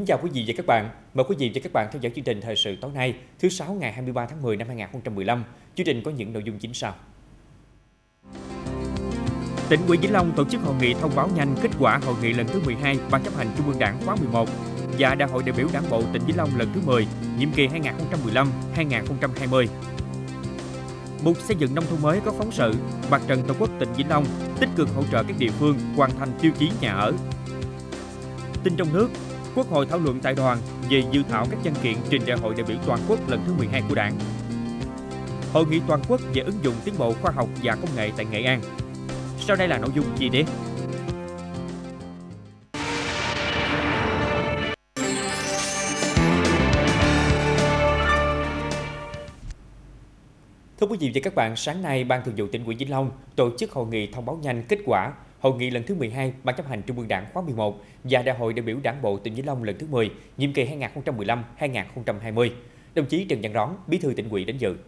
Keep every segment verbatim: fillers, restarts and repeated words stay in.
chào quý vị và các bạn. Mời quý vị và các bạn theo dõi chương trình thời sự tối nay, thứ sáu ngày hai mươi ba tháng mười năm hai nghìn không trăm mười lăm. Chương trình có những nội dung chính sau. Tỉnh ủy Vĩnh Long tổ chức hội nghị thông báo nhanh kết quả hội nghị lần thứ mười hai Ban chấp hành Trung ương Đảng khóa mười một và Đại hội đại biểu Đảng bộ tỉnh Vĩnh Long lần thứ mười, nhiệm kỳ hai nghìn không trăm mười lăm đến hai nghìn không trăm hai mươi. Mục xây dựng nông thôn mới có phóng sự, Mặt trận Tổ quốc tỉnh Vĩnh Long tích cực hỗ trợ các địa phương hoàn thành tiêu chí nhà ở. Tin trong nước, Quốc hội thảo luận tại đoàn về dự thảo các văn kiện trình Đại hội đại biểu toàn quốc lần thứ mười hai của Đảng. Hội nghị toàn quốc về ứng dụng tiến bộ khoa học và công nghệ tại Nghệ An. Sau đây là nội dung chi tiết. Thưa quý vị và các bạn, sáng nay Ban Thường vụ Tỉnh ủy Vĩnh Long tổ chức hội nghị thông báo nhanh kết quả hội nghị lần thứ mười hai Ban chấp hành Trung ương Đảng khóa mười một và Đại hội đại biểu Đảng bộ tỉnh Vĩnh Long lần thứ mười, nhiệm kỳ hai nghìn không trăm mười lăm đến hai nghìn không trăm hai mươi. Đồng chí Trần Văn Rón, Bí thư Tỉnh ủy đến dự.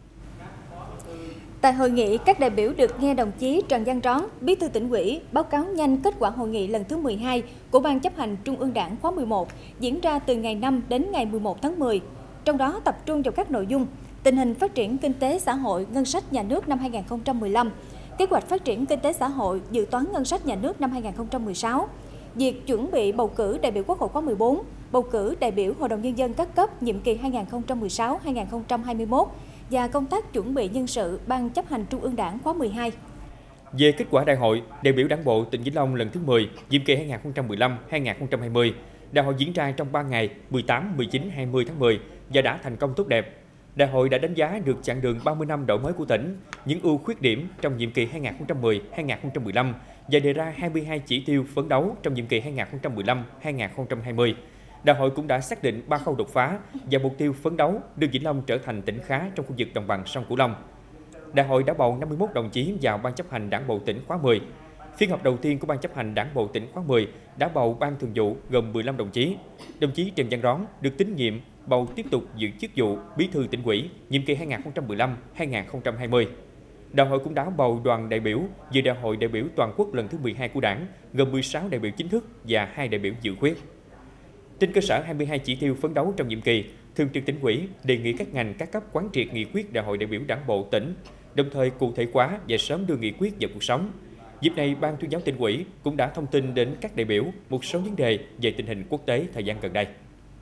Tại hội nghị, các đại biểu được nghe đồng chí Trần Văn Rón, Bí thư Tỉnh ủy báo cáo nhanh kết quả hội nghị lần thứ mười hai của Ban chấp hành Trung ương Đảng khóa mười một diễn ra từ ngày năm đến ngày mười một tháng mười. Trong đó tập trung vào các nội dung tình hình phát triển kinh tế xã hội, ngân sách nhà nước năm hai nghìn không trăm mười lăm, kế hoạch phát triển kinh tế xã hội, dự toán ngân sách nhà nước năm hai nghìn không trăm mười sáu, việc chuẩn bị bầu cử đại biểu Quốc hội khóa mười bốn, bầu cử đại biểu Hội đồng Nhân dân các cấp nhiệm kỳ hai nghìn không trăm mười sáu đến hai nghìn không trăm hai mươi mốt và công tác chuẩn bị nhân sự Ban chấp hành Trung ương Đảng khóa mười hai. Về kết quả đại hội, đại biểu Đảng bộ tỉnh Vĩnh Long lần thứ mười, nhiệm kỳ hai nghìn không trăm mười lăm đến hai nghìn không trăm hai mươi, đại hội diễn ra trong ba ngày mười tám, mười chín, hai mươi tháng mười và đã thành công tốt đẹp. Đại hội đã đánh giá được chặng đường ba mươi năm đổi mới của tỉnh, những ưu khuyết điểm trong nhiệm kỳ hai nghìn không trăm mười đến hai nghìn không trăm mười lăm và đề ra hai mươi hai chỉ tiêu phấn đấu trong nhiệm kỳ hai nghìn không trăm mười lăm đến hai nghìn không trăm hai mươi. Đại hội cũng đã xác định ba khâu đột phá và mục tiêu phấn đấu đưa Vĩnh Long trở thành tỉnh khá trong khu vực đồng bằng sông Cửu Long. Đại hội đã bầu năm mươi mốt đồng chí vào Ban chấp hành Đảng bộ tỉnh khóa mười. Phiên họp đầu tiên của Ban chấp hành Đảng bộ tỉnh khóa mười đã bầu Ban thường vụ gồm mười lăm đồng chí. Đồng chí Trần Văn Rón được tín nhiệm bầu tiếp tục giữ chức vụ Bí thư Tỉnh ủy nhiệm kỳ hai nghìn không trăm mười lăm đến hai nghìn không trăm hai mươi. Đại hội cũng đã bầu đoàn đại biểu dự Đại hội đại biểu toàn quốc lần thứ mười hai của Đảng, gồm mười sáu đại biểu chính thức và hai đại biểu dự khuyết. Trên cơ sở hai mươi hai chỉ tiêu phấn đấu trong nhiệm kỳ, Thường trực Tỉnh ủy đề nghị các ngành các cấp quán triệt nghị quyết Đại hội đại biểu Đảng bộ tỉnh, đồng thời cụ thể hóa và sớm đưa nghị quyết vào cuộc sống. Dịp này, Ban tuyên giáo Tỉnh ủy cũng đã thông tin đến các đại biểu một số vấn đề về tình hình quốc tế thời gian gần đây.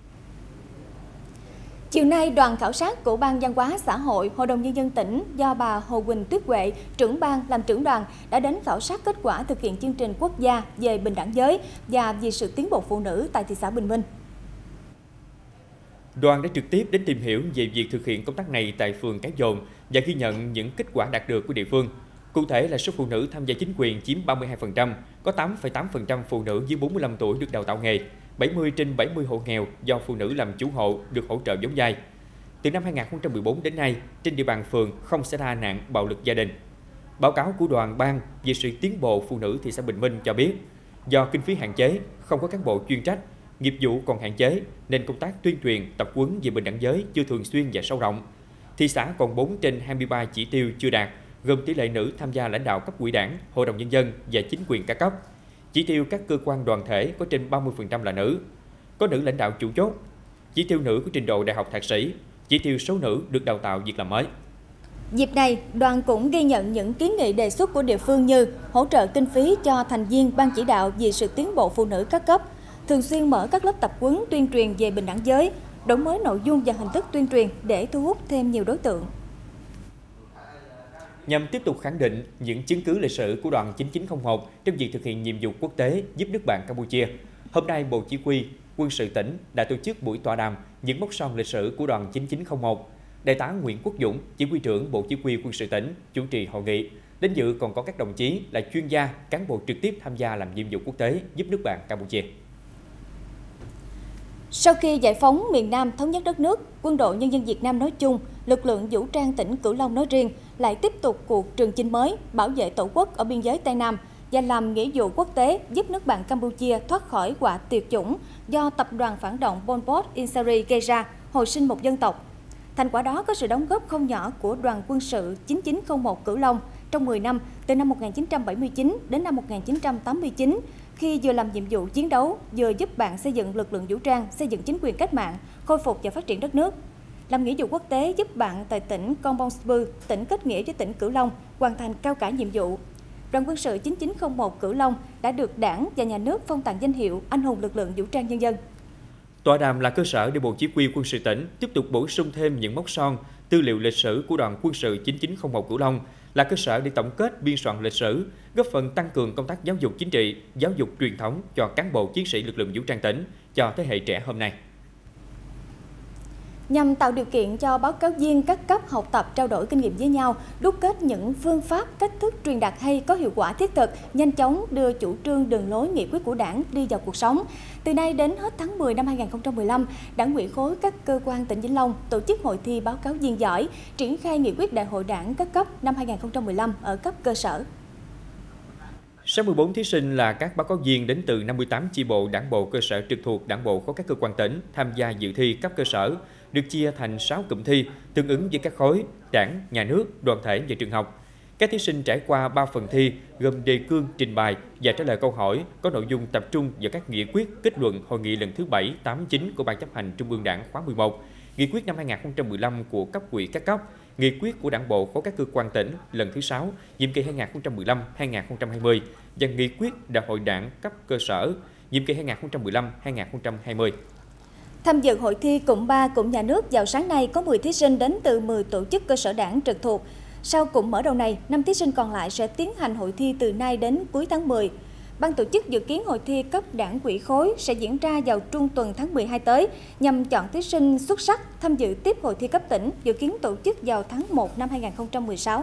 Chiều nay, đoàn khảo sát của Ban Văn hóa Xã hội Hội đồng Nhân dân tỉnh do bà Hồ Quỳnh Tuyết Huệ, trưởng ban làm trưởng đoàn đã đến khảo sát kết quả thực hiện chương trình quốc gia về bình đẳng giới và vì sự tiến bộ phụ nữ tại thị xã Bình Minh. Đoàn đã trực tiếp đến tìm hiểu về việc thực hiện công tác này tại phường Cái Dồn và ghi nhận những kết quả đạt được của địa phương. Cụ thể là số phụ nữ tham gia chính quyền chiếm ba mươi hai phần trăm, có tám phẩy tám phần trăm phụ nữ dưới bốn mươi lăm tuổi được đào tạo nghề, bảy mươi trên bảy mươi hộ nghèo do phụ nữ làm chủ hộ được hỗ trợ vốn vay. Từ năm hai nghìn không trăm mười bốn đến nay, trên địa bàn phường không xảy ra nạn bạo lực gia đình. Báo cáo của đoàn ban về sự tiến bộ phụ nữ thị xã Bình Minh cho biết, do kinh phí hạn chế, không có cán bộ chuyên trách, nghiệp vụ còn hạn chế nên công tác tuyên truyền, tập huấn về bình đẳng giới chưa thường xuyên và sâu rộng. Thị xã còn bốn trên hai mươi ba chỉ tiêu chưa đạt, gồm tỷ lệ nữ tham gia lãnh đạo cấp ủy Đảng, Hội đồng Nhân dân và chính quyền các cấp. Chỉ tiêu các cơ quan đoàn thể có trên ba mươi phần trăm là nữ, có nữ lãnh đạo chủ chốt, chỉ tiêu nữ có trình độ đại học thạc sĩ, chỉ tiêu số nữ được đào tạo việc làm mới. Dịp này, đoàn cũng ghi nhận những kiến nghị đề xuất của địa phương như hỗ trợ kinh phí cho thành viên Ban chỉ đạo vì sự tiến bộ phụ nữ các cấp, thường xuyên mở các lớp tập huấn tuyên truyền về bình đẳng giới, đổi mới nội dung và hình thức tuyên truyền để thu hút thêm nhiều đối tượng. Nhằm tiếp tục khẳng định những chứng cứ lịch sử của đoàn chín chín không một trong việc thực hiện nhiệm vụ quốc tế giúp nước bạn Campuchia, hôm nay Bộ Chỉ huy Quân sự tỉnh đã tổ chức buổi tọa đàm những mốc son lịch sử của đoàn chín chín không một. Đại tá Nguyễn Quốc Dũng, Chỉ huy trưởng Bộ Chỉ huy Quân sự tỉnh, chủ trì hội nghị. Đến dự còn có các đồng chí là chuyên gia, cán bộ trực tiếp tham gia làm nhiệm vụ quốc tế giúp nước bạn Campuchia. Sau khi giải phóng miền Nam thống nhất đất nước, Quân đội Nhân dân Việt Nam nói chung, lực lượng vũ trang tỉnh Cửu Long nói riêng lại tiếp tục cuộc trường chinh mới bảo vệ Tổ quốc ở biên giới Tây Nam và làm nghĩa vụ quốc tế giúp nước bạn Campuchia thoát khỏi họa tuyệt chủng do tập đoàn phản động Pol Pot Ieng Sary gây ra, hồi sinh một dân tộc. Thành quả đó có sự đóng góp không nhỏ của đoàn quân sự chín chín không một Cửu Long trong mười năm, từ năm một nghìn chín trăm bảy mươi chín đến năm một nghìn chín trăm tám mươi chín, khi vừa làm nhiệm vụ chiến đấu, vừa giúp bạn xây dựng lực lượng vũ trang, xây dựng chính quyền cách mạng, khôi phục và phát triển đất nước. Làm nghĩa vụ quốc tế giúp bạn tại tỉnh Con Bông Sbu, tỉnh kết nghĩa với tỉnh Cửu Long, hoàn thành cao cả nhiệm vụ. Đoàn quân sự chín chín không một Cửu Long đã được Đảng và Nhà nước phong tặng danh hiệu Anh hùng lực lượng vũ trang nhân dân. Tọa đàm là cơ sở để Bộ Chỉ huy Quân sự tỉnh tiếp tục bổ sung thêm những mốc son, tư liệu lịch sử của Đoàn quân sự chín chín không một Cửu Long, là cơ sở để tổng kết biên soạn lịch sử, góp phần tăng cường công tác giáo dục chính trị, giáo dục truyền thống cho cán bộ chiến sĩ lực lượng vũ trang tỉnh, cho thế hệ trẻ hôm nay. Nhằm tạo điều kiện cho báo cáo viên các cấp học tập trao đổi kinh nghiệm với nhau, đúc kết những phương pháp, cách thức truyền đạt hay có hiệu quả thiết thực, nhanh chóng đưa chủ trương đường lối nghị quyết của Đảng đi vào cuộc sống. Từ nay đến hết tháng mười năm hai nghìn không trăm mười lăm, Đảng ủy khối các cơ quan tỉnh Vĩnh Long tổ chức hội thi báo cáo viên giỏi, triển khai nghị quyết đại hội Đảng các cấp năm hai nghìn không trăm mười lăm ở cấp cơ sở. sáu mươi tư thí sinh là các báo cáo viên đến từ năm mươi tám chi bộ đảng bộ cơ sở trực thuộc đảng bộ khối các cơ quan tỉnh tham gia dự thi cấp cơ sở, được chia thành sáu cụm thi tương ứng với các khối Đảng, Nhà nước, đoàn thể và trường học. Các thí sinh trải qua ba phần thi gồm đề cương, trình bày và trả lời câu hỏi có nội dung tập trung vào các nghị quyết, kết luận hội nghị lần thứ bảy, tám, chín của Ban chấp hành Trung ương Đảng khóa mười một, nghị quyết năm hai nghìn không trăm mười lăm của cấp ủy các cấp, nghị quyết của Đảng bộ khối các cơ quan tỉnh lần thứ sáu, nhiệm kỳ hai nghìn không trăm mười lăm đến hai nghìn không trăm hai mươi và nghị quyết đại hội Đảng cấp cơ sở, nhiệm kỳ hai nghìn không trăm mười lăm đến hai nghìn không trăm hai mươi. Tham dự hội thi cụm ba cụm nhà nước vào sáng nay có mười thí sinh đến từ mười tổ chức cơ sở Đảng trực thuộc. Sau cụm mở đầu này, năm thí sinh còn lại sẽ tiến hành hội thi từ nay đến cuối tháng mười. Ban tổ chức dự kiến hội thi cấp Đảng ủy khối sẽ diễn ra vào trung tuần tháng mười hai tới nhằm chọn thí sinh xuất sắc tham dự tiếp hội thi cấp tỉnh, dự kiến tổ chức vào tháng một năm hai nghìn không trăm mười sáu.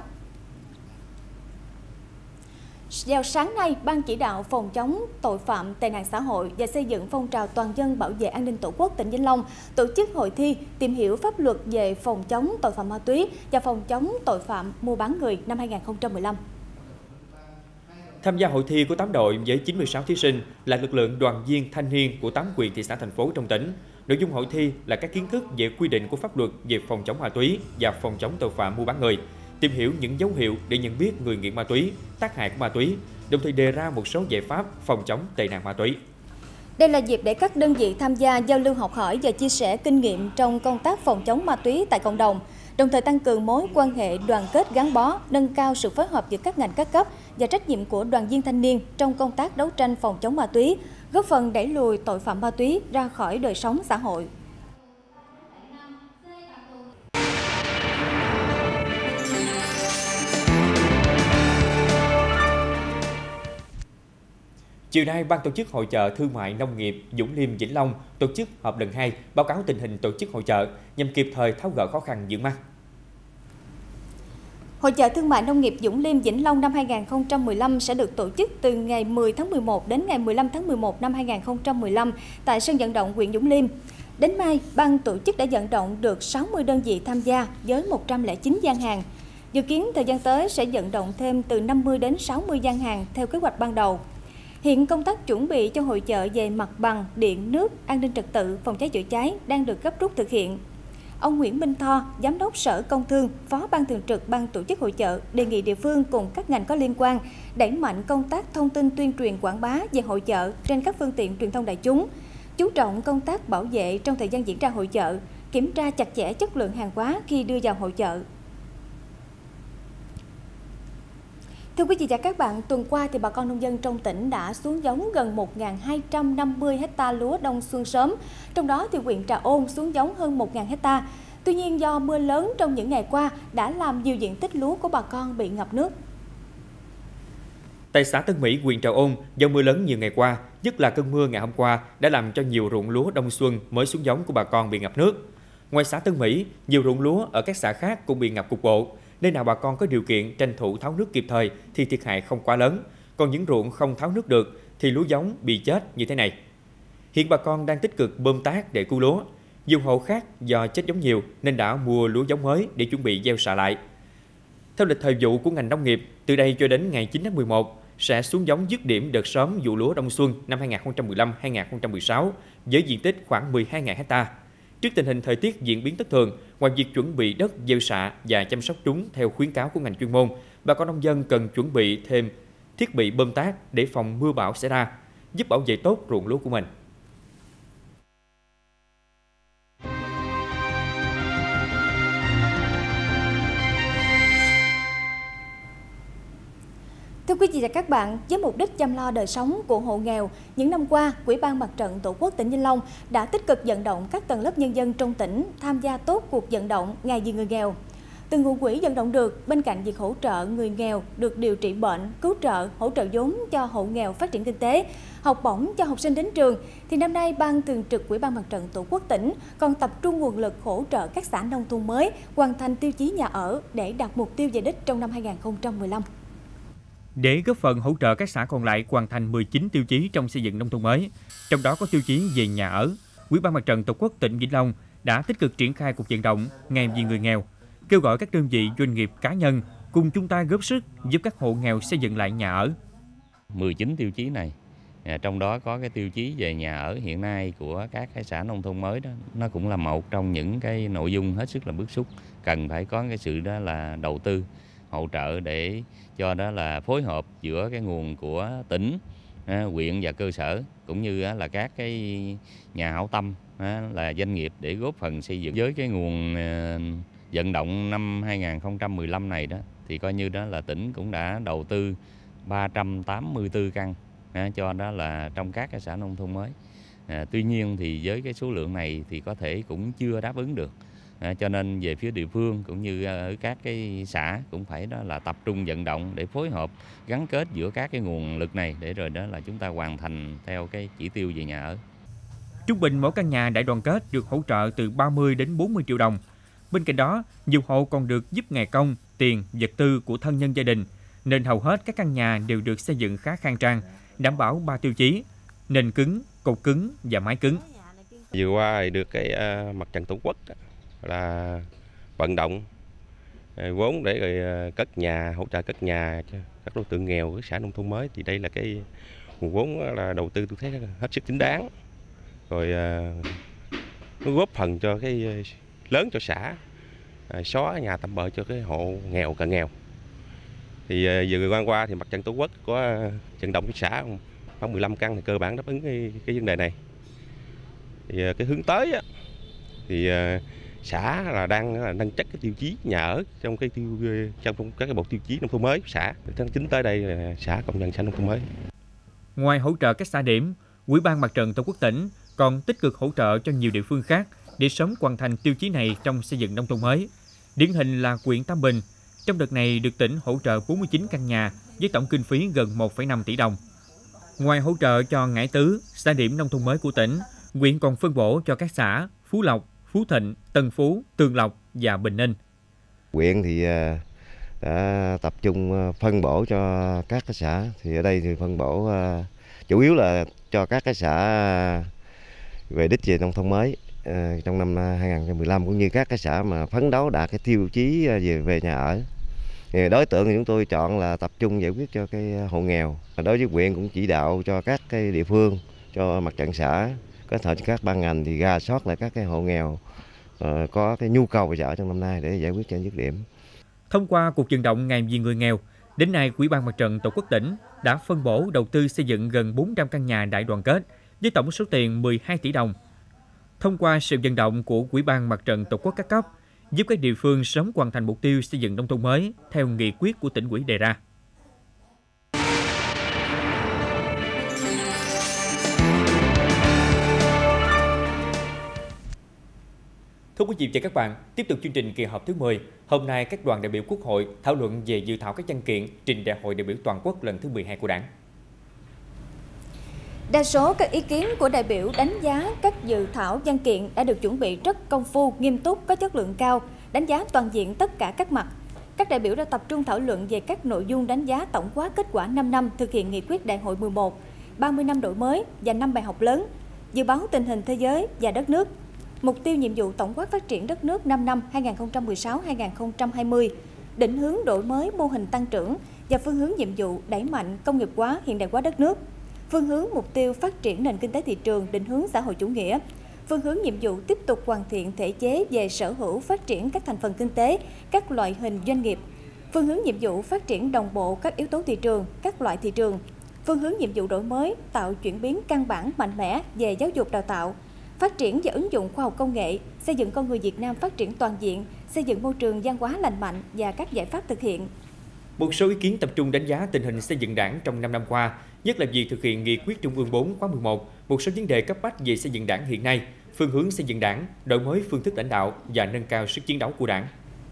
Vào sáng nay, Ban chỉ đạo phòng chống tội phạm tệ nạn xã hội và xây dựng phong trào toàn dân bảo vệ an ninh Tổ quốc tỉnh Vĩnh Long tổ chức hội thi tìm hiểu pháp luật về phòng chống tội phạm ma túy và phòng chống tội phạm mua bán người năm hai nghìn không trăm mười lăm. Tham gia hội thi có tám đội với chín mươi sáu thí sinh là lực lượng đoàn viên thanh niên của tám huyện, thị xã, thành phố trong tỉnh. Nội dung hội thi là các kiến thức về quy định của pháp luật về phòng chống ma túy và phòng chống tội phạm mua bán người, tìm hiểu những dấu hiệu để nhận biết người nghiện ma túy, tác hại của ma túy, đồng thời đề ra một số giải pháp phòng chống tệ nạn ma túy. Đây là dịp để các đơn vị tham gia giao lưu học hỏi và chia sẻ kinh nghiệm trong công tác phòng chống ma túy tại cộng đồng, đồng thời tăng cường mối quan hệ đoàn kết gắn bó, nâng cao sự phối hợp giữa các ngành các cấp và trách nhiệm của đoàn viên thanh niên trong công tác đấu tranh phòng chống ma túy, góp phần đẩy lùi tội phạm ma túy ra khỏi đời sống xã hội. Chiều nay, Ban tổ chức Hội chợ Thương mại Nông nghiệp Dũng Liêm Vĩnh Long tổ chức họp lần hai báo cáo tình hình tổ chức hội chợ nhằm kịp thời tháo gỡ khó khăn vướng mắc. Hội chợ Thương mại Nông nghiệp Dũng Liêm Vĩnh Long năm hai nghìn không trăm mười lăm sẽ được tổ chức từ ngày mười tháng mười một đến ngày mười lăm tháng mười một năm hai nghìn không trăm mười lăm tại sân vận động huyện Dũng Liêm. Đến nay, ban tổ chức đã vận động được sáu mươi đơn vị tham gia với một trăm lẻ chín gian hàng. Dự kiến thời gian tới sẽ vận động thêm từ năm mươi đến sáu mươi gian hàng theo kế hoạch ban đầu. Hiện công tác chuẩn bị cho hội chợ về mặt bằng, điện, nước, an ninh trật tự, phòng cháy chữa cháy đang được gấp rút thực hiện. Ông Nguyễn Minh Tho, Giám đốc Sở Công Thương, Phó Ban Thường trực Ban tổ chức hội chợ đề nghị địa phương cùng các ngành có liên quan đẩy mạnh công tác thông tin tuyên truyền quảng bá về hội chợ trên các phương tiện truyền thông đại chúng, chú trọng công tác bảo vệ trong thời gian diễn ra hội chợ, kiểm tra chặt chẽ chất lượng hàng hóa khi đưa vào hội chợ. Thưa quý vị và các bạn, tuần qua thì bà con nông dân trong tỉnh đã xuống giống gần một nghìn hai trăm năm mươi ha lúa đông xuân sớm, trong đó thì huyện Trà Ôn xuống giống hơn một nghìn ha. Tuy nhiên do mưa lớn trong những ngày qua đã làm nhiều diện tích lúa của bà con bị ngập nước. Tại xã Tân Mỹ, huyện Trà Ôn, do mưa lớn nhiều ngày qua, nhất là cơn mưa ngày hôm qua đã làm cho nhiều ruộng lúa đông xuân mới xuống giống của bà con bị ngập nước. Ngoài xã Tân Mỹ, nhiều ruộng lúa ở các xã khác cũng bị ngập cục bộ. Nơi nào bà con có điều kiện tranh thủ tháo nước kịp thời thì thiệt hại không quá lớn, còn những ruộng không tháo nước được thì lúa giống bị chết như thế này. Hiện bà con đang tích cực bơm tát để cứu lúa. Nhiều hộ khác do chết giống nhiều nên đã mua lúa giống mới để chuẩn bị gieo xạ lại. Theo lịch thời vụ của ngành nông nghiệp, từ đây cho đến ngày chín tháng mười một sẽ xuống giống dứt điểm đợt sớm vụ lúa đông xuân năm hai nghìn không trăm mười lăm hai nghìn không trăm mười sáu với diện tích khoảng mười hai nghìn ha. Trước tình hình thời tiết diễn biến thất thường, ngoài việc chuẩn bị đất gieo xạ và chăm sóc chúng theo khuyến cáo của ngành chuyên môn, bà con nông dân cần chuẩn bị thêm thiết bị bơm tát để phòng mưa bão xảy ra, giúp bảo vệ tốt ruộng lúa của mình. Thưa quý vị và các bạn, với mục đích chăm lo đời sống của hộ nghèo, những năm qua, Ủy ban Mặt trận Tổ quốc tỉnh Vĩnh Long đã tích cực vận động các tầng lớp nhân dân trong tỉnh tham gia tốt cuộc vận động Ngày vì người nghèo. Từ nguồn quỹ vận động được, bên cạnh việc hỗ trợ người nghèo được điều trị bệnh, cứu trợ, hỗ trợ vốn cho hộ nghèo phát triển kinh tế, học bổng cho học sinh đến trường, thì năm nay Ban Thường trực Ủy ban Mặt trận Tổ quốc tỉnh còn tập trung nguồn lực hỗ trợ các xã nông thôn mới hoàn thành tiêu chí nhà ở để đạt mục tiêu về đích trong năm hai nghìn không trăm mười lăm. Để góp phần hỗ trợ các xã còn lại hoàn thành mười chín tiêu chí trong xây dựng nông thôn mới, trong đó có tiêu chí về nhà ở, Ủy ban Mặt trận Tổ quốc tỉnh Vĩnh Long đã tích cực triển khai cuộc vận động Ngày vì người nghèo, kêu gọi các đơn vị, doanh nghiệp, cá nhân cùng chung tay góp sức giúp các hộ nghèo xây dựng lại nhà ở. mười chín tiêu chí này, trong đó có cái tiêu chí về nhà ở hiện nay của các cái xã nông thôn mới đó, nó cũng là một trong những cái nội dung hết sức là bức xúc, cần phải có cái sự đó là đầu tư, hỗ trợ để cho đó là phối hợp giữa cái nguồn của tỉnh, huyện và cơ sở, cũng như là các cái nhà hảo tâm là doanh nghiệp để góp phần xây dựng. Với cái nguồn vận động năm hai nghìn không trăm mười lăm này đó thì coi như đó là tỉnh cũng đã đầu tư ba trăm tám mươi tư căn cho đó là trong các cái xã nông thôn mới. À, tuy nhiên thì với cái số lượng này thì có thể cũng chưa đáp ứng được. À, cho nên về phía địa phương cũng như ở các cái xã cũng phải đó là tập trung vận động để phối hợp gắn kết giữa các cái nguồn lực này để rồi đó là chúng ta hoàn thành theo cái chỉ tiêu về nhà ở. Trung bình mỗi căn nhà đại đoàn kết được hỗ trợ từ ba mươi đến bốn mươi triệu đồng. Bên cạnh đó, nhiều hộ còn được giúp ngày công, tiền, vật tư của thân nhân gia đình, nên hầu hết các căn nhà đều được xây dựng khá khang trang, đảm bảo ba tiêu chí: nền cứng, cột cứng và mái cứng. Vừa qua thì được cái uh, Mặt trận Tổ quốc đó, là vận động vốn để rồi cất nhà, hỗ trợ cất nhà cho các đối tượng nghèo của xã nông thôn mới, thì đây là cái nguồn vốn là đầu tư tôi thấy hết sức chính đáng, rồi uh, nó góp phần cho cái lớn cho xã, uh, xóa nhà tạm bợ cho cái hộ nghèo cận nghèo. Thì uh, vừa qua qua thì Mặt trận Tổ quốc có uh, vận động cái xã khoảng mười lăm căn thì cơ bản đáp ứng cái, cái vấn đề này. Thì uh, cái hướng tới á, thì uh, xã là đang là nâng chất cái tiêu chí nhà ở trong cái tiêu trong các cái bộ tiêu chí nông thôn mới của xã. Tháng chín tới đây là xã công nhận xã nông thôn mới. Ngoài hỗ trợ các xã điểm, Ủy ban Mặt trận Tổ quốc tỉnh còn tích cực hỗ trợ cho nhiều địa phương khác để sớm hoàn thành tiêu chí này trong xây dựng nông thôn mới. Điển hình là huyện Tam Bình, trong đợt này được tỉnh hỗ trợ bốn mươi chín căn nhà với tổng kinh phí gần một phẩy năm tỷ đồng. Ngoài hỗ trợ cho Ngãi Tứ, xã điểm nông thôn mới của tỉnh, huyện còn phân bổ cho các xã Phú Lộc, Phú Thịnh, Tân Phú, Tường Lộc và Bình Ninh. Huyện thì đã tập trung phân bổ cho các cái xã, thì ở đây thì phân bổ chủ yếu là cho các cái xã về đích về nông thôn mới trong năm hai nghìn không trăm mười lăm, cũng như các cái xã mà phấn đấu đạt cái tiêu chí về về nhà ở. Thì đối tượng thì chúng tôi chọn là tập trung giải quyết cho cái hộ nghèo. Đối với huyện cũng chỉ đạo cho các cái địa phương, cho mặt trận xã, kết hợp với các ban ngành thì rà soát lại các cái hộ nghèo uh, có cái nhu cầu về nhà ở trong năm nay để giải quyết cho dứt điểm. Thông qua cuộc vận động Ngày vì người nghèo, đến nay Ủy ban Mặt trận Tổ quốc tỉnh đã phân bổ đầu tư xây dựng gần bốn trăm căn nhà đại đoàn kết với tổng số tiền mười hai tỷ đồng. Thông qua sự vận động của Ủy ban Mặt trận Tổ quốc các cấp, giúp các địa phương sớm hoàn thành mục tiêu xây dựng nông thôn mới theo nghị quyết của tỉnh ủy đề ra. Thưa quý vị và các bạn, tiếp tục chương trình kỳ họp thứ mười, hôm nay các đoàn đại biểu Quốc hội thảo luận về dự thảo các văn kiện trình Đại hội đại biểu toàn quốc lần thứ mười hai của Đảng. Đa số các ý kiến của đại biểu đánh giá các dự thảo văn kiện đã được chuẩn bị rất công phu, nghiêm túc, có chất lượng cao, đánh giá toàn diện tất cả các mặt. Các đại biểu đã tập trung thảo luận về các nội dung đánh giá tổng quát kết quả năm năm thực hiện nghị quyết Đại hội mười một, ba mươi năm đổi mới và năm bài học lớn, dự báo tình hình thế giới và đất nước, mục tiêu nhiệm vụ tổng quát phát triển đất nước năm năm hai nghìn không trăm mười sáu đến hai nghìn không trăm hai mươi, định hướng đổi mới mô hình tăng trưởng và phương hướng nhiệm vụ đẩy mạnh công nghiệp hóa, hiện đại hóa đất nước, phương hướng mục tiêu phát triển nền kinh tế thị trường định hướng xã hội chủ nghĩa, phương hướng nhiệm vụ tiếp tục hoàn thiện thể chế về sở hữu phát triển các thành phần kinh tế, các loại hình doanh nghiệp, phương hướng nhiệm vụ phát triển đồng bộ các yếu tố thị trường, các loại thị trường, phương hướng nhiệm vụ đổi mới, tạo chuyển biến căn bản mạnh mẽ về giáo dục đào tạo, phát triển và ứng dụng khoa học công nghệ, xây dựng con người Việt Nam phát triển toàn diện, xây dựng môi trường văn hóa lành mạnh và các giải pháp thực hiện. Một số ý kiến tập trung đánh giá tình hình xây dựng Đảng trong năm năm qua, nhất là việc thực hiện nghị quyết Trung ương bốn khóa mười một, một số vấn đề cấp bách về xây dựng Đảng hiện nay, phương hướng xây dựng Đảng, đổi mới phương thức lãnh đạo và nâng cao sức chiến đấu của Đảng.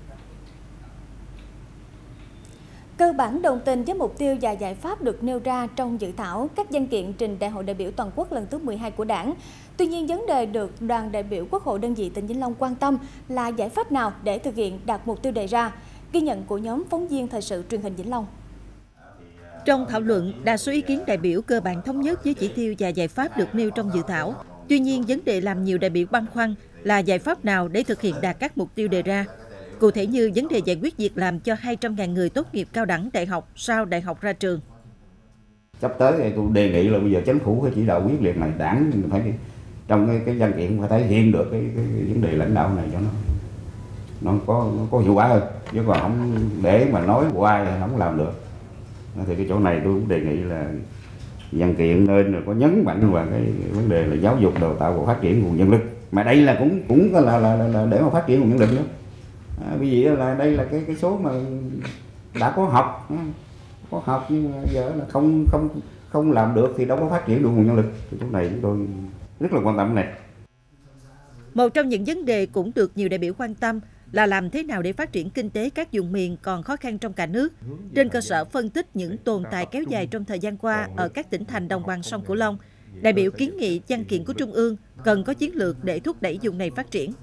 Cơ bản đồng tình với mục tiêu và giải pháp được nêu ra trong dự thảo các văn kiện trình Đại hội đại biểu toàn quốc lần thứ mười hai của Đảng. Tuy nhiên, vấn đề được đoàn đại biểu Quốc hội đơn vị tỉnh Vĩnh Long quan tâm là giải pháp nào để thực hiện đạt mục tiêu đề ra. Ghi nhận của nhóm phóng viên thời sự truyền hình Vĩnh Long. Trong thảo luận, đa số ý kiến đại biểu cơ bản thống nhất với chỉ tiêu và giải pháp được nêu trong dự thảo. Tuy nhiên, vấn đề làm nhiều đại biểu băn khoăn là giải pháp nào để thực hiện đạt các mục tiêu đề ra. Cụ thể như vấn đề giải quyết việc làm cho hai trăm nghìn người tốt nghiệp cao đẳng đại học sau đại học ra trường. Sắp tới thì tôi đề nghị là bây giờ chính phủ phải chỉ đạo quyết liệt này, Đảng phải trong cái cái văn kiện phải thể hiện được cái, cái, cái vấn đề lãnh đạo này cho nó nó có nó có hiệu quả hơn, chứ còn không để mà nói hoài thì không làm được. Thì cái chỗ này tôi cũng đề nghị là văn kiện nên là có nhấn mạnh vào cái vấn đề là giáo dục đào tạo và phát triển nguồn nhân lực, mà đây là cũng cũng là là, là, là để mà phát triển nguồn nhân lực nữa. À, vì vậy là đây là cái cái số mà đã có học có học nhưng mà giờ là không không không làm được thì đâu có phát triển được nguồn nhân lực. Thì chỗ này chúng tôi rất là quan tâm này. Một trong những vấn đề cũng được nhiều đại biểu quan tâm là làm thế nào để phát triển kinh tế các vùng miền còn khó khăn trong cả nước, trên cơ sở phân tích những tồn tại kéo dài trong thời gian qua ở các tỉnh thành đồng bằng sông Cửu Long. Đại biểu kiến nghị văn kiện của Trung ương cần có chiến lược để thúc đẩy vùng này phát triển.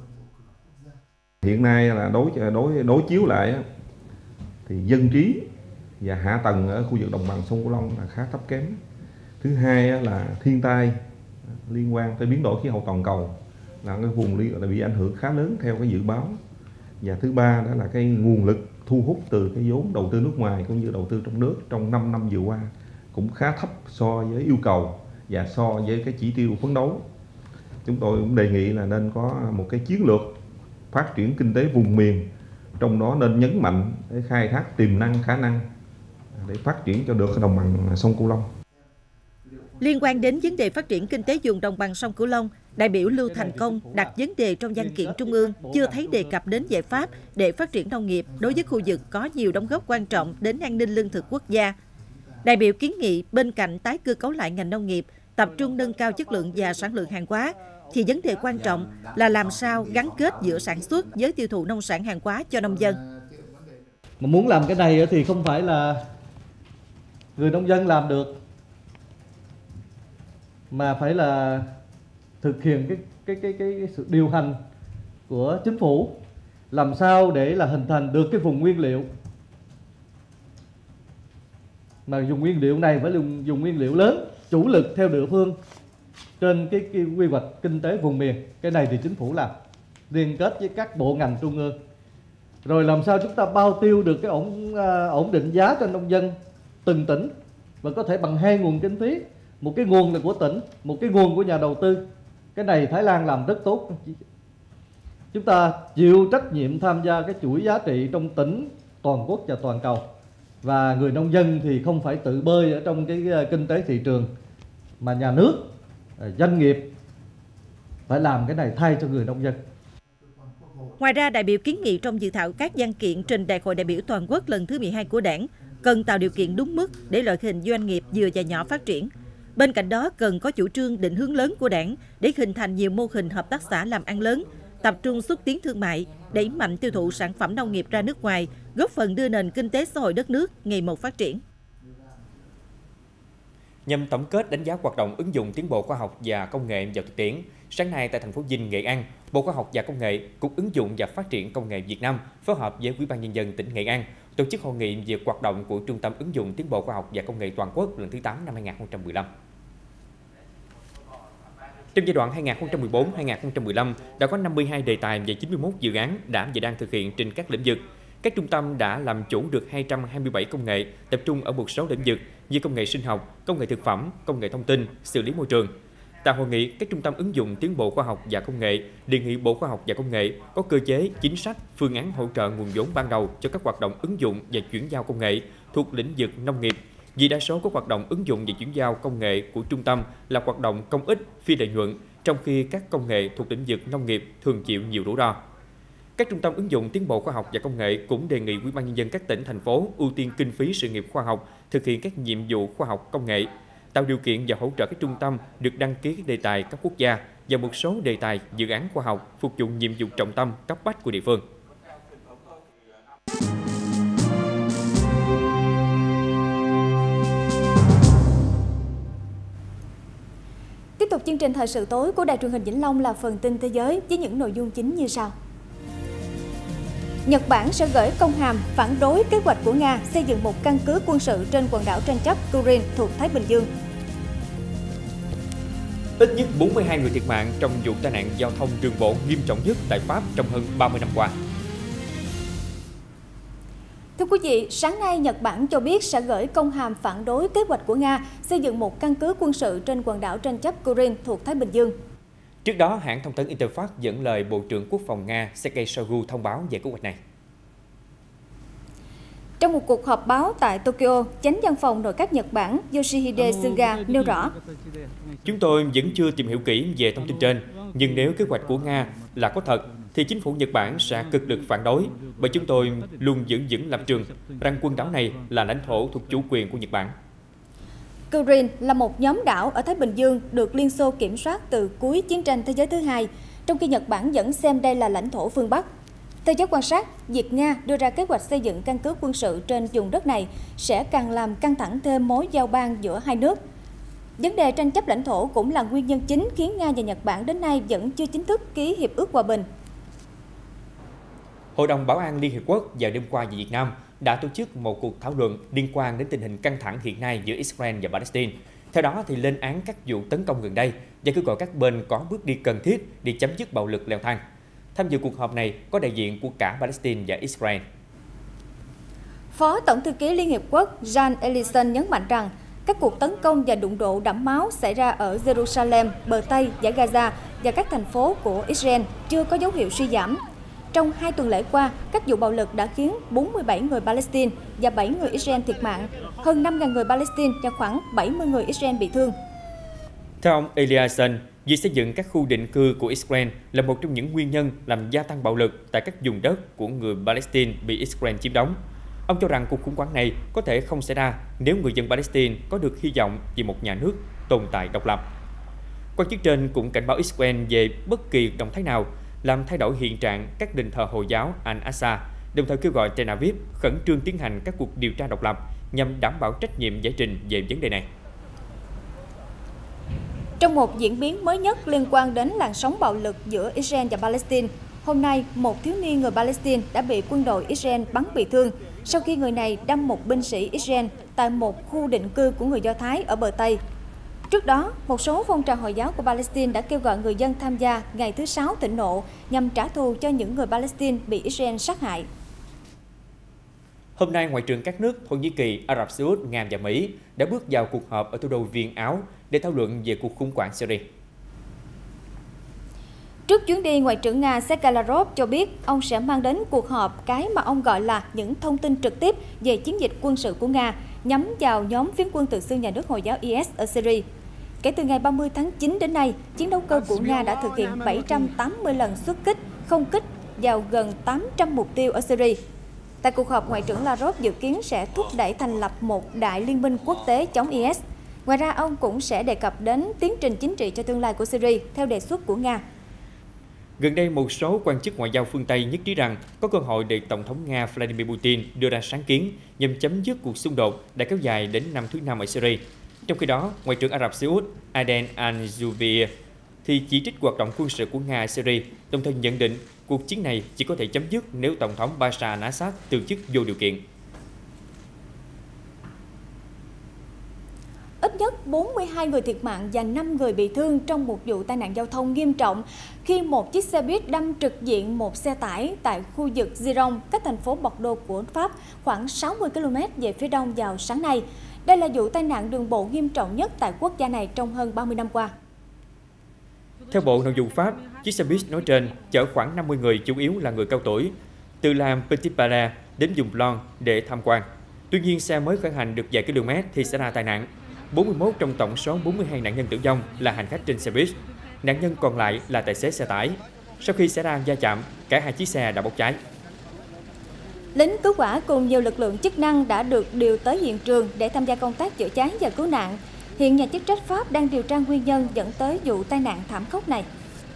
Hiện nay là đối đối đối chiếu lại thì dân trí và hạ tầng ở khu vực đồng bằng sông Cửu Long là khá thấp kém. Thứ hai là thiên tai liên quan tới biến đổi khí hậu toàn cầu là cái vùng bị ảnh hưởng khá lớn theo cái dự báo. Và thứ ba đó là cái nguồn lực thu hút từ cái vốn đầu tư nước ngoài cũng như đầu tư trong nước trong năm năm vừa qua cũng khá thấp so với yêu cầu và so với cái chỉ tiêu phấn đấu. Chúng tôi cũng đề nghị là nên có một cái chiến lược phát triển kinh tế vùng miền, trong đó nên nhấn mạnh để khai thác tiềm năng khả năng để phát triển cho được đồng bằng sông Cửu Long. Liên quan đến vấn đề phát triển kinh tế vùng đồng bằng sông Cửu Long, đại biểu Lưu Thành Công đặt vấn đề trong văn kiện Trung ương chưa thấy đề cập đến giải pháp để phát triển nông nghiệp đối với khu vực có nhiều đóng góp quan trọng đến an ninh lương thực quốc gia. Đại biểu kiến nghị bên cạnh tái cơ cấu lại ngành nông nghiệp, tập trung nâng cao chất lượng và sản lượng hàng hóa, thì vấn đề quan trọng là làm sao gắn kết giữa sản xuất với tiêu thụ nông sản hàng hóa cho nông dân. Mà muốn làm cái này thì không phải là người nông dân làm được, mà phải là thực hiện cái cái cái cái, cái sự điều hành của chính phủ, làm sao để là hình thành được cái vùng nguyên liệu, mà dùng nguyên liệu này phải dùng, dùng nguyên liệu lớn chủ lực theo địa phương trên cái, cái quy hoạch kinh tế vùng miền. Cái này thì chính phủ làm liên kết với các bộ ngành trung ương, rồi làm sao chúng ta bao tiêu được cái ổn ổn định giá cho nông dân từng tỉnh, và có thể bằng hai nguồn kinh phí, một cái nguồn là của tỉnh, một cái nguồn của nhà đầu tư. Cái này Thái Lan làm rất tốt. Chúng ta chịu trách nhiệm tham gia cái chuỗi giá trị trong tỉnh, toàn quốc và toàn cầu. Và người nông dân thì không phải tự bơi ở trong cái kinh tế thị trường, mà nhà nước, doanh nghiệp phải làm cái này thay cho người nông dân. Ngoài ra, đại biểu kiến nghị trong dự thảo các văn kiện trình Đại hội đại biểu toàn quốc lần thứ mười hai của Đảng cần tạo điều kiện đúng mức để loại hình doanh nghiệp vừa và nhỏ phát triển. Bên cạnh đó, cần có chủ trương định hướng lớn của Đảng để hình thành nhiều mô hình hợp tác xã làm ăn lớn, tập trung xúc tiến thương mại, đẩy mạnh tiêu thụ sản phẩm nông nghiệp ra nước ngoài, góp phần đưa nền kinh tế xã hội đất nước ngày một phát triển. Nhằm tổng kết đánh giá hoạt động ứng dụng tiến bộ khoa học và công nghệ vào thực tiễn, sáng nay tại thành phố Vinh, Nghệ An, Bộ Khoa học và Công nghệ, Cục Ứng dụng và Phát triển Công nghệ Việt Nam phối hợp với Ủy ban Nhân dân tỉnh Nghệ An tổ chức hội nghị về hoạt động của Trung tâm Ứng dụng Tiến bộ Khoa học và Công nghệ Toàn quốc lần thứ tám năm hai nghìn không trăm mười lăm. Trong giai đoạn hai nghìn không trăm mười bốn đến hai nghìn không trăm mười lăm, đã có năm mươi hai đề tài về chín mươi mốt dự án đã và đang thực hiện trên các lĩnh vực. Các trung tâm đã làm chủ được hai trăm hai mươi bảy công nghệ, tập trung ở một số lĩnh vực như công nghệ sinh học, công nghệ thực phẩm, công nghệ thông tin, xử lý môi trường. Tại hội nghị, các trung tâm ứng dụng tiến bộ khoa học và công nghệ đề nghị Bộ Khoa học và Công nghệ có cơ chế, chính sách, phương án hỗ trợ nguồn vốn ban đầu cho các hoạt động ứng dụng và chuyển giao công nghệ thuộc lĩnh vực nông nghiệp. Vì đa số các hoạt động ứng dụng và chuyển giao công nghệ của trung tâm là hoạt động công ích, phi lợi nhuận, trong khi các công nghệ thuộc lĩnh vực nông nghiệp thường chịu nhiều rủi ro. Các trung tâm ứng dụng tiến bộ khoa học và công nghệ cũng đề nghị Ủy ban nhân dân các tỉnh, thành phố ưu tiên kinh phí sự nghiệp khoa học, thực hiện các nhiệm vụ khoa học công nghệ, tạo điều kiện và hỗ trợ các trung tâm được đăng ký các đề tài cấp quốc gia và một số đề tài dự án khoa học phục vụ nhiệm vụ trọng tâm cấp bách của địa phương. Tiếp tục chương trình thời sự tối của Đài truyền hình Vĩnh Long là phần tin thế giới với những nội dung chính như sau. Nhật Bản sẽ gửi công hàm phản đối kế hoạch của Nga xây dựng một căn cứ quân sự trên quần đảo tranh chấp Kurin thuộc Thái Bình Dương. Ít nhất bốn mươi hai người thiệt mạng trong vụ tai nạn giao thông đường bộ nghiêm trọng nhất tại Pháp trong hơn ba mươi năm qua. Thưa quý vị, sáng nay Nhật Bản cho biết sẽ gửi công hàm phản đối kế hoạch của Nga xây dựng một căn cứ quân sự trên quần đảo tranh chấp Kurin thuộc Thái Bình Dương. Trước đó, hãng thông tấn Interfax dẫn lời Bộ trưởng Quốc phòng Nga Sergei Shoigu thông báo về kế hoạch này. Trong một cuộc họp báo tại Tokyo, Chánh văn phòng nội các Nhật Bản Yoshihide Suga nêu rõ: Chúng tôi vẫn chưa tìm hiểu kỹ về thông tin trên, nhưng nếu kế hoạch của Nga là có thật, thì chính phủ Nhật Bản sẽ cực lực phản đối, bởi chúng tôi luôn giữ vững lập trường rằng quần đảo này là lãnh thổ thuộc chủ quyền của Nhật Bản. Kurin là một nhóm đảo ở Thái Bình Dương được Liên Xô kiểm soát từ cuối chiến tranh thế giới thứ hai, trong khi Nhật Bản vẫn xem đây là lãnh thổ phương Bắc. Theo giới quan sát, việc Nga đưa ra kế hoạch xây dựng căn cứ quân sự trên vùng đất này sẽ càng làm căng thẳng thêm mối giao ban giữa hai nước. Vấn đề tranh chấp lãnh thổ cũng là nguyên nhân chính khiến Nga và Nhật Bản đến nay vẫn chưa chính thức ký hiệp ước hòa bình. Hội đồng Bảo an Liên Hiệp Quốc vào đêm qua về Việt Nam đã tổ chức một cuộc thảo luận liên quan đến tình hình căng thẳng hiện nay giữa Israel và Palestine. Theo đó, thì lên án các vụ tấn công gần đây và kêu gọi các bên có bước đi cần thiết để chấm dứt bạo lực leo thang. Tham dự cuộc họp này có đại diện của cả Palestine và Israel. Phó Tổng thư ký Liên Hiệp Quốc Jan Eliasson nhấn mạnh rằng các cuộc tấn công và đụng độ đẫm máu xảy ra ở Jerusalem, bờ Tây, Dải Gaza và các thành phố của Israel chưa có dấu hiệu suy giảm. Trong hai tuần lễ qua, các vụ bạo lực đã khiến bốn mươi bảy người Palestine và bảy người Israel thiệt mạng, hơn năm nghìn người Palestine và khoảng bảy mươi người Israel bị thương. Theo ông Eliasson, việc xây dựng các khu định cư của Israel là một trong những nguyên nhân làm gia tăng bạo lực tại các vùng đất của người Palestine bị Israel chiếm đóng. Ông cho rằng cuộc khủng hoảng này có thể không xảy ra nếu người dân Palestine có được hy vọng về một nhà nước tồn tại độc lập. Quan chức trên cũng cảnh báo Israel về bất kỳ động thái nào làm thay đổi hiện trạng các đền thờ Hồi giáo Al-Aqsa, đồng thời kêu gọi Tel Aviv khẩn trương tiến hành các cuộc điều tra độc lập nhằm đảm bảo trách nhiệm giải trình về vấn đề này. Trong một diễn biến mới nhất liên quan đến làn sóng bạo lực giữa Israel và Palestine, hôm nay một thiếu niên người Palestine đã bị quân đội Israel bắn bị thương sau khi người này đâm một binh sĩ Israel tại một khu định cư của người Do Thái ở bờ Tây. Trước đó, một số phong trào Hồi giáo của Palestine đã kêu gọi người dân tham gia ngày thứ Sáu thịnh nộ nhằm trả thù cho những người Palestine bị Israel sát hại. Hôm nay, Ngoại trưởng các nước Thổ Nhĩ Kỳ, Ả Rập Xê Út, Nga và Mỹ đã bước vào cuộc họp ở thủ đô Viên, Áo để thảo luận về cuộc khủng hoảng Syria. Trước chuyến đi, Ngoại trưởng Nga Sergei Lavrov cho biết ông sẽ mang đến cuộc họp cái mà ông gọi là những thông tin trực tiếp về chiến dịch quân sự của Nga nhắm vào nhóm phiến quân tự xưng nhà nước Hồi giáo i ét ở Syria. Kể từ ngày ba mươi tháng chín đến nay, chiến đấu cơ của Nga đã thực hiện bảy trăm tám mươi lần xuất kích, không kích vào gần tám trăm mục tiêu ở Syria. Tại cuộc họp, Ngoại trưởng Lavrov dự kiến sẽ thúc đẩy thành lập một đại liên minh quốc tế chống i ét. Ngoài ra, ông cũng sẽ đề cập đến tiến trình chính trị cho tương lai của Syria theo đề xuất của Nga. Gần đây, một số quan chức ngoại giao phương Tây nhất trí rằng có cơ hội để Tổng thống Nga Vladimir Putin đưa ra sáng kiến nhằm chấm dứt cuộc xung đột đã kéo dài đến năm thứ năm ở Syria. Trong khi đó, Ngoại trưởng Ả Rập Xê Út Aden Al-Jubeir thì chỉ trích hoạt động quân sự của Nga ở Syria, đồng thời nhận định cuộc chiến này chỉ có thể chấm dứt nếu Tổng thống Bashar al-Assad từ chức vô điều kiện. Ít nhất bốn mươi hai người thiệt mạng và năm người bị thương trong một vụ tai nạn giao thông nghiêm trọng khi một chiếc xe buýt đâm trực diện một xe tải tại khu vực Giron, cách thành phố Bordeaux của Pháp khoảng sáu mươi ki lô mét về phía đông vào sáng nay. Đây là vụ tai nạn đường bộ nghiêm trọng nhất tại quốc gia này trong hơn ba mươi năm qua. Theo Bộ Nội vụ Pháp, chiếc xe buýt nói trên chở khoảng năm mươi người, chủ yếu là người cao tuổi, từ làng Petit Palais đến vùng Blanc để tham quan. Tuy nhiên, xe mới khởi hành được vài km thì xảy ra tai nạn. bốn mươi mốt trong tổng số bốn mươi hai nạn nhân tử vong là hành khách trên xe buýt. Nạn nhân còn lại là tài xế xe tải. Sau khi xảy ra va chạm, cả hai chiếc xe đã bốc cháy. Lính cứu hỏa cùng nhiều lực lượng chức năng đã được điều tới hiện trường để tham gia công tác chữa cháy và cứu nạn. Hiện nhà chức trách Pháp đang điều tra nguyên nhân dẫn tới vụ tai nạn thảm khốc này.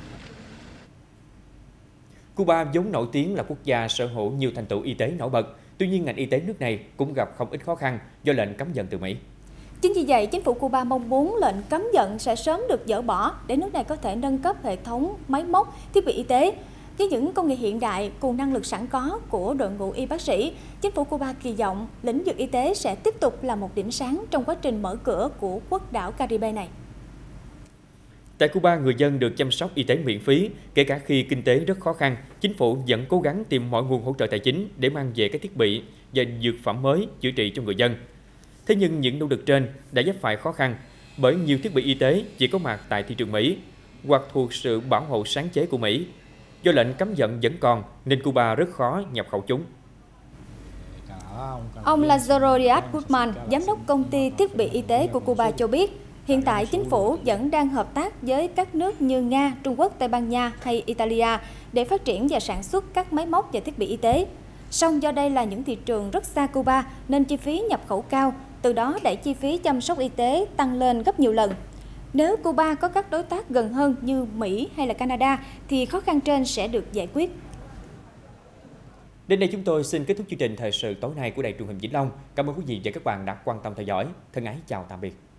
Cuba vốn nổi tiếng là quốc gia sở hữu nhiều thành tựu y tế nổi bật. Tuy nhiên, ngành y tế nước này cũng gặp không ít khó khăn do lệnh cấm vận từ Mỹ. Chính vì vậy, chính phủ Cuba mong muốn lệnh cấm vận sẽ sớm được dỡ bỏ để nước này có thể nâng cấp hệ thống máy móc, thiết bị y tế. Với những công nghệ hiện đại cùng năng lực sẵn có của đội ngũ y bác sĩ, chính phủ Cuba kỳ vọng lĩnh vực y tế sẽ tiếp tục là một điểm sáng trong quá trình mở cửa của quốc đảo Caribe này. Tại Cuba, người dân được chăm sóc y tế miễn phí, kể cả khi kinh tế rất khó khăn. Chính phủ vẫn cố gắng tìm mọi nguồn hỗ trợ tài chính để mang về các thiết bị và dược phẩm mới chữa trị cho người dân. Thế nhưng những nỗ lực trên đã vấp phải khó khăn bởi nhiều thiết bị y tế chỉ có mặt tại thị trường Mỹ hoặc thuộc sự bảo hộ sáng chế của Mỹ. Do lệnh cấm vận vẫn còn nên Cuba rất khó nhập khẩu chúng. Ông Lazaro Díaz Guzman, giám đốc công ty thiết bị y tế của Cuba cho biết, hiện tại chính phủ vẫn đang hợp tác với các nước như Nga, Trung Quốc, Tây Ban Nha hay Italia để phát triển và sản xuất các máy móc và thiết bị y tế. Song do đây là những thị trường rất xa Cuba nên chi phí nhập khẩu cao, từ đó đẩy chi phí chăm sóc y tế tăng lên gấp nhiều lần. Nếu Cuba có các đối tác gần hơn như Mỹ hay là Canada thì khó khăn trên sẽ được giải quyết. Đến đây chúng tôi xin kết thúc chương trình thời sự tối nay của Đài Truyền hình Vĩnh Long. Cảm ơn quý vị và các bạn đã quan tâm theo dõi. Thân ái chào tạm biệt.